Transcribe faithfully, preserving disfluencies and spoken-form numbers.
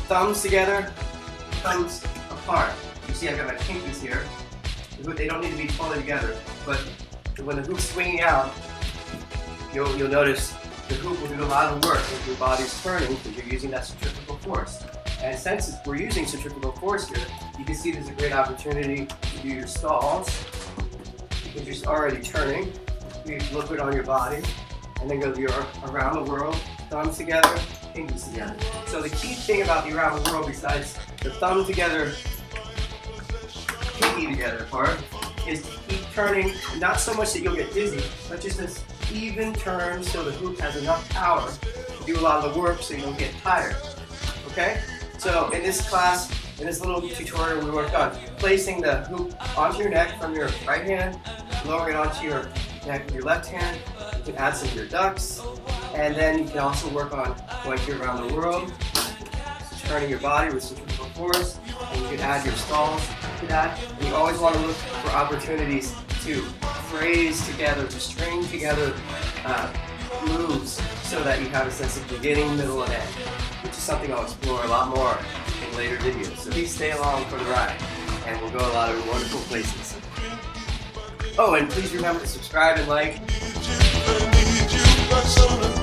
thumbs together, thumbs apart. You see I've got my pinkies here. They don't need to be totally together, but when the hoop's swinging out, you'll, you'll notice the hoop will do a lot of work if your body's turning because you're using that centrifugal force. And since we're using centrifugal force here, you can see there's a great opportunity to do your stalls because you're already turning. You have liquid on your body, and then go to your around the world, thumbs together, pinkies together. So the key thing about the around the world, besides the thumb together, pinky together part, is to keep turning, not so much that you'll get dizzy, but just this even turn so the hoop has enough power to do a lot of the work so you don't get tired. Okay? So in this class, in this little tutorial, we worked on placing the hoop onto your neck from your right hand, lowering it onto your neck with your left hand. You can add some of your ducks, and then you can also work on going to around the world, turning your body with centrifugal force, and you can add your stalls to that. And you always want to look for opportunities to phrase together, to string together uh, moves so that you have a sense of beginning, middle, and end, which is something I'll explore a lot more in later videos. So please stay along for the ride, and we'll go a lot of wonderful places. Oh, and please remember to subscribe and like.